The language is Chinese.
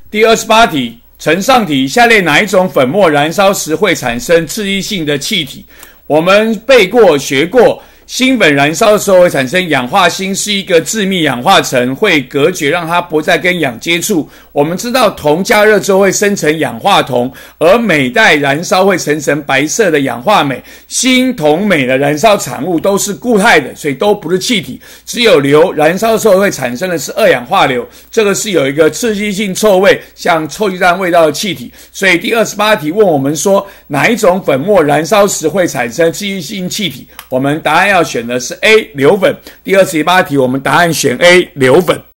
第28题，呈上题，下列哪一种粉末燃烧时会产生刺激性的气体？我们背过学过，锌粉燃烧的时候会产生氧化锌，是一个致密氧化层，会隔绝让它不再跟氧接触。我们知道铜加热之后会生成氧化铜，而镁带燃烧会生成白色的氧化镁。锌、铜、镁的燃烧产物都是固态的，所以都不是气体。只有硫燃烧的时候会产生的是二氧化硫，这个是有一个刺激性臭味，像臭鸡蛋味道的气体。所以第28题问我们说，哪一种粉末燃烧时会产生刺激性气体？我们答案要选的是 A 硫粉。第28题我们答案选 A 硫粉。